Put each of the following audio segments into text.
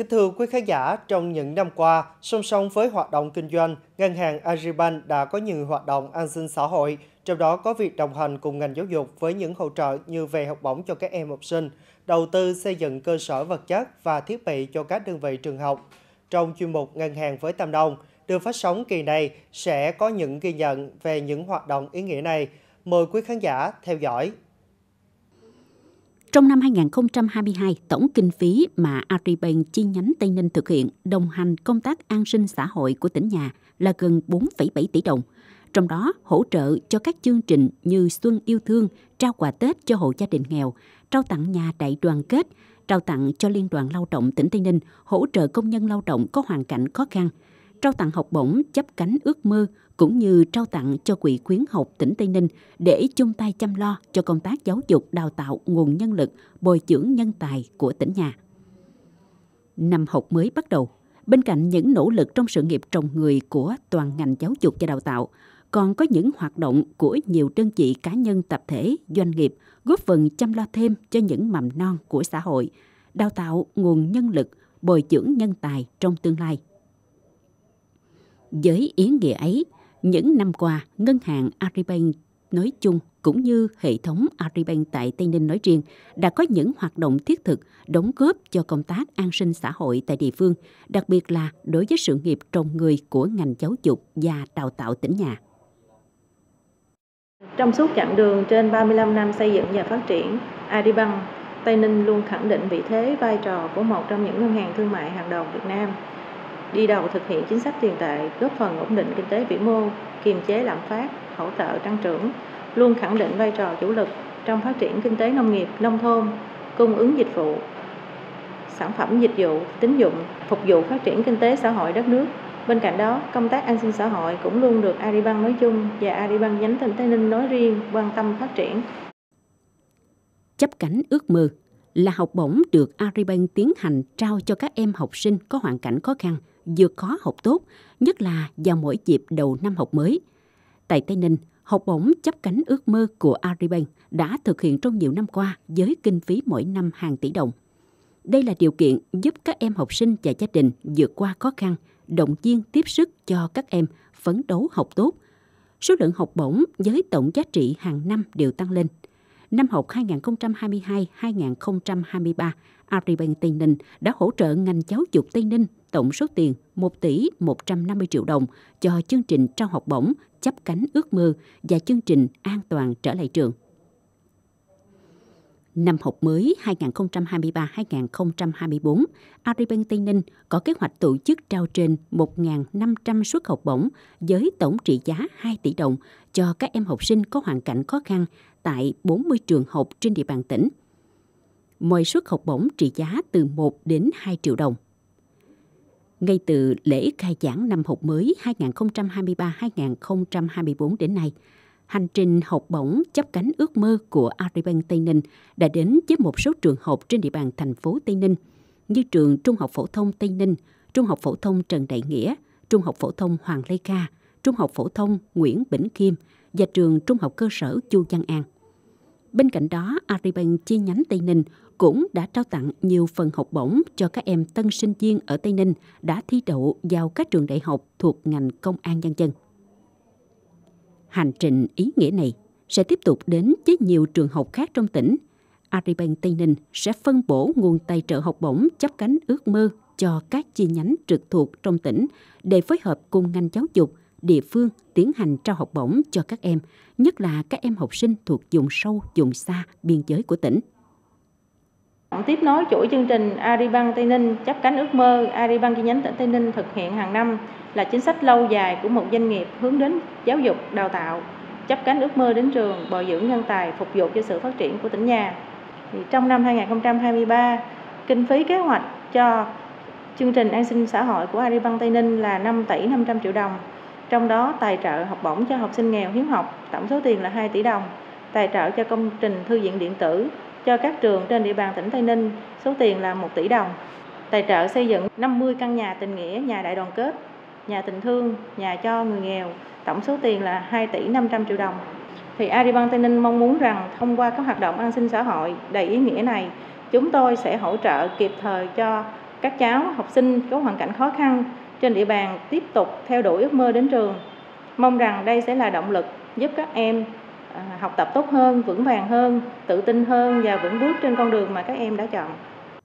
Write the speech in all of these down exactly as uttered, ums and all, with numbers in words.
Kính thưa quý khán giả, trong những năm qua, song song với hoạt động kinh doanh, Ngân hàng Agribank đã có nhiều hoạt động an sinh xã hội, trong đó có việc đồng hành cùng ngành giáo dục với những hỗ trợ như về học bổng cho các em học sinh, đầu tư xây dựng cơ sở vật chất và thiết bị cho các đơn vị trường học. Trong chuyên mục Ngân hàng với Tam Nông, được phát sóng kỳ này sẽ có những ghi nhận về những hoạt động ý nghĩa này. Mời quý khán giả theo dõi. Trong năm hai nghìn không trăm hai mươi hai, tổng kinh phí mà Agribank chi nhánh Tây Ninh thực hiện đồng hành công tác an sinh xã hội của tỉnh nhà là gần bốn phẩy bảy tỷ đồng. Trong đó, hỗ trợ cho các chương trình như Xuân Yêu Thương, trao quà Tết cho hộ gia đình nghèo, trao tặng nhà đại đoàn kết, trao tặng cho Liên đoàn Lao động tỉnh Tây Ninh, hỗ trợ công nhân lao động có hoàn cảnh khó khăn, trao tặng học bổng chấp cánh ước mơ, cũng như trao tặng cho Quỹ khuyến học tỉnh Tây Ninh để chung tay chăm lo cho công tác giáo dục đào tạo nguồn nhân lực, bồi dưỡng nhân tài của tỉnh nhà. Năm học mới bắt đầu, bên cạnh những nỗ lực trong sự nghiệp trồng người của toàn ngành giáo dục và đào tạo, còn có những hoạt động của nhiều đơn vị cá nhân tập thể, doanh nghiệp góp phần chăm lo thêm cho những mầm non của xã hội, đào tạo nguồn nhân lực, bồi dưỡng nhân tài trong tương lai. Với ý nghĩa ấy, những năm qua, Ngân hàng Agribank nói chung cũng như hệ thống Agribank tại Tây Ninh nói riêng đã có những hoạt động thiết thực đóng góp cho công tác an sinh xã hội tại địa phương, đặc biệt là đối với sự nghiệp trồng người của ngành giáo dục và đào tạo tỉnh nhà. Trong suốt chặng đường trên ba mươi lăm năm xây dựng và phát triển, Agribank Tây Ninh luôn khẳng định vị thế vai trò của một trong những ngân hàng thương mại hàng đầu Việt Nam, đi đầu thực hiện chính sách tiền tệ, góp phần ổn định kinh tế vĩ mô, kiềm chế lạm phát, hỗ trợ tăng trưởng, luôn khẳng định vai trò chủ lực trong phát triển kinh tế nông nghiệp, nông thôn, cung ứng dịch vụ, sản phẩm dịch vụ, tín dụng, phục vụ phát triển kinh tế xã hội đất nước. Bên cạnh đó, công tác an sinh xã hội cũng luôn được Agribank nói chung và Agribank nhánh tỉnh Tây Ninh nói riêng quan tâm phát triển. Chấp cánh ước mơ là học bổng được Agribank tiến hành trao cho các em học sinh có hoàn cảnh khó khăn, vượt khó học tốt, nhất là vào mỗi dịp đầu năm học mới. Tại Tây Ninh, học bổng chấp cánh ước mơ của Agribank đã thực hiện trong nhiều năm qua với kinh phí mỗi năm hàng tỷ đồng. Đây là điều kiện giúp các em học sinh và gia đình vượt qua khó khăn, động viên tiếp sức cho các em phấn đấu học tốt. Số lượng học bổng với tổng giá trị hàng năm đều tăng lên. Năm học hai nghìn không trăm hai mươi hai hai nghìn không trăm hai mươi ba, Agribank Tây Ninh đã hỗ trợ ngành giáo dục Tây Ninh tổng số tiền một tỷ một trăm năm mươi triệu đồng cho chương trình trao học bổng chấp cánh ước mơ và chương trình an toàn trở lại trường. Năm học mới hai nghìn không trăm hai mươi ba hai nghìn không trăm hai mươi tư, Agribank Tây Ninh có kế hoạch tổ chức trao trên một nghìn năm trăm suất học bổng với tổng trị giá hai tỷ đồng cho các em học sinh có hoàn cảnh khó khăn tại bốn mươi trường học trên địa bàn tỉnh. Mỗi suất học bổng trị giá từ một đến hai triệu đồng. Ngay từ lễ khai giảng năm học mới hai nghìn không trăm hai mươi ba hai nghìn không trăm hai mươi tư đến nay, hành trình học bổng chấp cánh ước mơ của Agribank Tây Ninh đã đến với một số trường học trên địa bàn thành phố Tây Ninh như trường Trung học phổ thông Tây Ninh, Trung học phổ thông Trần Đại Nghĩa, Trung học phổ thông Hoàng Lê Kha, Trung học phổ thông Nguyễn Bỉnh Khiêm và trường Trung học cơ sở Chu Văn An. Bên cạnh đó, Agribank chi nhánh Tây Ninh cũng đã trao tặng nhiều phần học bổng cho các em tân sinh viên ở Tây Ninh đã thi đậu vào các trường đại học thuộc ngành công an nhân dân. Hành trình ý nghĩa này sẽ tiếp tục đến với nhiều trường học khác trong tỉnh. Agribank Tây Ninh sẽ phân bổ nguồn tài trợ học bổng chấp cánh ước mơ cho các chi nhánh trực thuộc trong tỉnh để phối hợp cùng ngành giáo dục, địa phương tiến hành trao học bổng cho các em, nhất là các em học sinh thuộc vùng sâu, vùng xa, biên giới của tỉnh. Tiếp nối chuỗi chương trình Agribank Tây Ninh chấp cánh ước mơ, Agribank chi nhánh tỉnh Tây Ninh thực hiện hàng năm là chính sách lâu dài của một doanh nghiệp hướng đến giáo dục, đào tạo, chấp cánh ước mơ đến trường, bồi dưỡng nhân tài, phục vụ cho sự phát triển của tỉnh nhà. Thì trong năm hai nghìn không trăm hai mươi ba, kinh phí kế hoạch cho chương trình an sinh xã hội của Agribank Tây Ninh là năm tỷ năm trăm triệu đồng. Trong đó tài trợ học bổng cho học sinh nghèo hiếu học tổng số tiền là hai tỷ đồng, tài trợ cho công trình thư viện điện tử cho các trường trên địa bàn tỉnh Tây Ninh số tiền là một tỷ đồng, tài trợ xây dựng năm mươi căn nhà tình nghĩa, nhà đại đoàn kết, nhà tình thương, nhà cho người nghèo tổng số tiền là hai tỷ năm trăm triệu đồng. Thì Agribank Tây Ninh mong muốn rằng thông qua các hoạt động an sinh xã hội đầy ý nghĩa này, chúng tôi sẽ hỗ trợ kịp thời cho các cháu, học sinh có hoàn cảnh khó khăn trên địa bàn tiếp tục theo đuổi ước mơ đến trường. Mong rằng đây sẽ là động lực giúp các em học tập tốt hơn, vững vàng hơn, tự tin hơn và vững bước trên con đường mà các em đã chọn.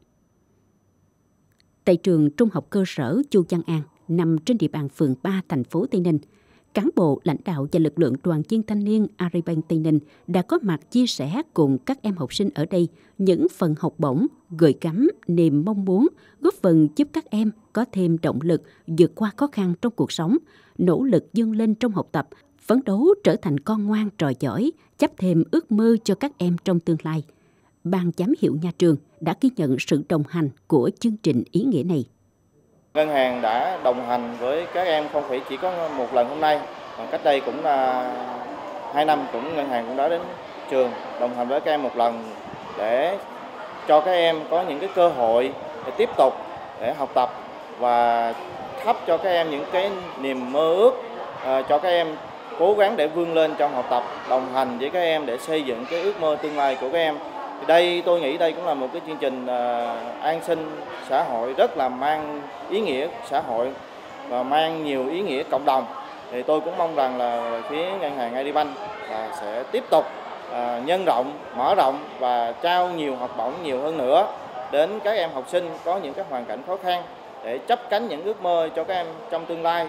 Tại trường Trung học cơ sở Chu Văn An, nằm trên địa bàn phường ba, thành phố Tây Ninh, cán bộ, lãnh đạo và lực lượng đoàn viên thanh niên Agribank Tây Ninh đã có mặt chia sẻ cùng các em học sinh ở đây những phần học bổng, gửi gắm niềm mong muốn, góp phần giúp các em có thêm động lực vượt qua khó khăn trong cuộc sống, nỗ lực vươn lên trong học tập, phấn đấu trở thành con ngoan trò giỏi, chấp thêm ước mơ cho các em trong tương lai. Ban giám hiệu nhà trường đã ghi nhận sự đồng hành của chương trình ý nghĩa này. Ngân hàng đã đồng hành với các em không phải chỉ có một lần hôm nay, mà cách đây cũng là hai năm cũng ngân hàng cũng đã đến trường đồng hành với các em một lần để cho các em có những cái cơ hội để tiếp tục để học tập và thắp cho các em những cái niềm mơ ước, uh, cho các em cố gắng để vươn lên trong học tập, đồng hành với các em để xây dựng cái ước mơ tương lai của các em. Thì đây tôi nghĩ đây cũng là một cái chương trình uh, an sinh xã hội rất là mang ý nghĩa xã hội và mang nhiều ý nghĩa cộng đồng. Thì tôi cũng mong rằng là phía ngân hàng Agribank là sẽ tiếp tục uh, nhân rộng, mở rộng và trao nhiều học bổng nhiều hơn nữa đến các em học sinh có những cái hoàn cảnh khó khăn để chấp cánh những ước mơ cho các em trong tương lai.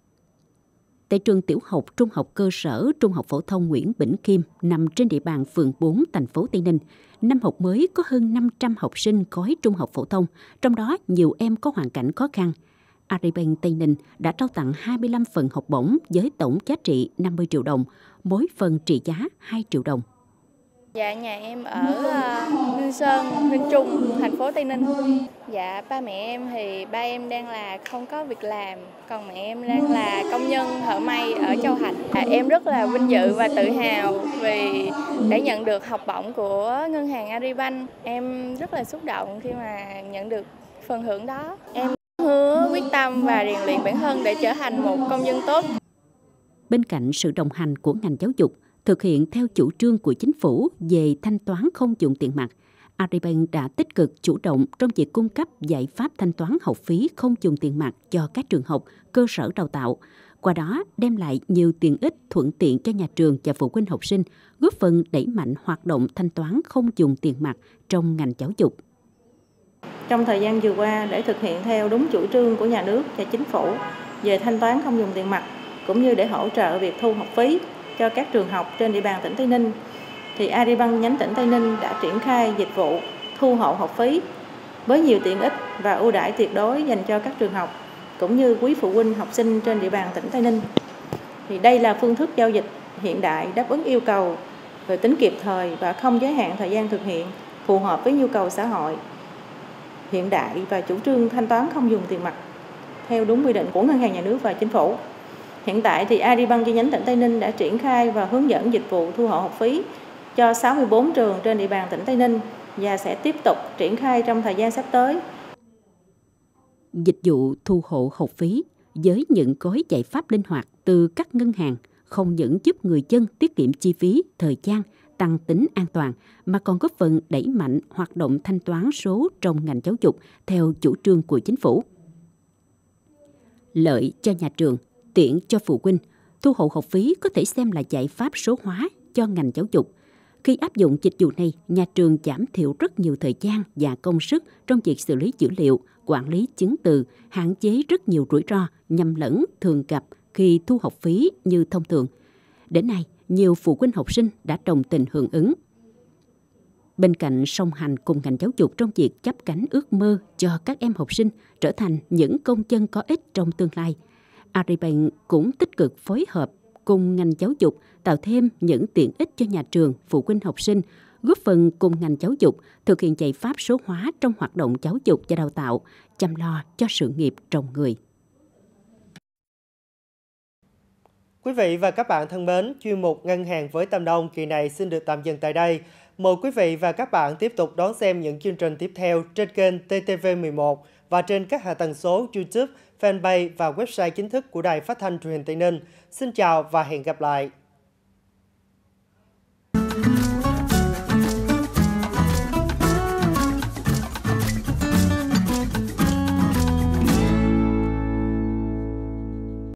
Tại trường tiểu học, trung học cơ sở, trung học phổ thông Nguyễn Bỉnh Khiêm nằm trên địa bàn phường bốn, thành phố Tây Ninh, năm học mới có hơn năm trăm học sinh khối trung học phổ thông, trong đó nhiều em có hoàn cảnh khó khăn. Agribank Tây Ninh đã trao tặng hai mươi lăm phần học bổng với tổng giá trị năm mươi triệu đồng, mỗi phần trị giá hai triệu đồng. Dạ, nhà em ở uh, Hương Sơn, Hương Trung, thành phố Tây Ninh. Dạ, ba mẹ em thì ba em đang là không có việc làm, còn mẹ em đang là công nhân thợ may ở Châu Thành. À, em rất là vinh dự và tự hào vì đã nhận được học bổng của ngân hàng Agribank. Em rất là xúc động khi mà nhận được phần thưởng đó. Em hứa quyết tâm và rèn luyện bản thân để trở thành một công dân tốt. Bên cạnh sự đồng hành của ngành giáo dục, thực hiện theo chủ trương của chính phủ về thanh toán không dùng tiền mặt, Agribank đã tích cực chủ động trong việc cung cấp giải pháp thanh toán học phí không dùng tiền mặt cho các trường học, cơ sở đào tạo. Qua đó đem lại nhiều tiện ích thuận tiện cho nhà trường và phụ huynh học sinh, góp phần đẩy mạnh hoạt động thanh toán không dùng tiền mặt trong ngành giáo dục. Trong thời gian vừa qua, để thực hiện theo đúng chủ trương của nhà nước và chính phủ về thanh toán không dùng tiền mặt, cũng như để hỗ trợ việc thu học phí cho các trường học trên địa bàn tỉnh Tây Ninh, thì Agribank nhánh tỉnh Tây Ninh đã triển khai dịch vụ thu hộ học phí với nhiều tiện ích và ưu đãi tuyệt đối dành cho các trường học cũng như quý phụ huynh học sinh trên địa bàn tỉnh Tây Ninh. Thì đây là phương thức giao dịch hiện đại đáp ứng yêu cầu về tính kịp thời và không giới hạn thời gian thực hiện, phù hợp với nhu cầu xã hội hiện đại và chủ trương thanh toán không dùng tiền mặt theo đúng quy định của ngân hàng nhà nước và chính phủ. Hiện tại thì Agribank chi nhánh tỉnh Tây Ninh đã triển khai và hướng dẫn dịch vụ thu hộ học phí cho sáu mươi bốn trường trên địa bàn tỉnh Tây Ninh và sẽ tiếp tục triển khai trong thời gian sắp tới. Dịch vụ thu hộ học phí với những gói giải pháp linh hoạt từ các ngân hàng không những giúp người dân tiết kiệm chi phí, thời gian, tăng tính an toàn, mà còn góp phần đẩy mạnh hoạt động thanh toán số trong ngành giáo dục theo chủ trương của chính phủ. Lợi cho nhà trường, tiện cho phụ huynh, thu hộ học phí có thể xem là giải pháp số hóa cho ngành giáo dục. Khi áp dụng dịch vụ này, nhà trường giảm thiểu rất nhiều thời gian và công sức trong việc xử lý dữ liệu, quản lý chứng từ, hạn chế rất nhiều rủi ro, nhầm lẫn thường gặp khi thu học phí như thông thường. Đến nay, nhiều phụ huynh học sinh đã đồng tình hưởng ứng. Bên cạnh song hành cùng ngành giáo dục trong việc chắp cánh ước mơ cho các em học sinh trở thành những công dân có ích trong tương lai, Agribank cũng tích cực phối hợp cùng ngành giáo dục tạo thêm những tiện ích cho nhà trường, phụ huynh học sinh, góp phần cùng ngành giáo dục thực hiện giải pháp số hóa trong hoạt động giáo dục và đào tạo, chăm lo cho sự nghiệp trồng người. Quý vị và các bạn thân mến, chuyên mục Ngân hàng với Tâm Đông kỳ này xin được tạm dừng tại đây. Mời quý vị và các bạn tiếp tục đón xem những chương trình tiếp theo trên kênh T T V mười một và trên các hạ tầng số YouTube, fanpage và website chính thức của Đài Phát thanh Truyền hình Tây Ninh. Xin chào và hẹn gặp lại!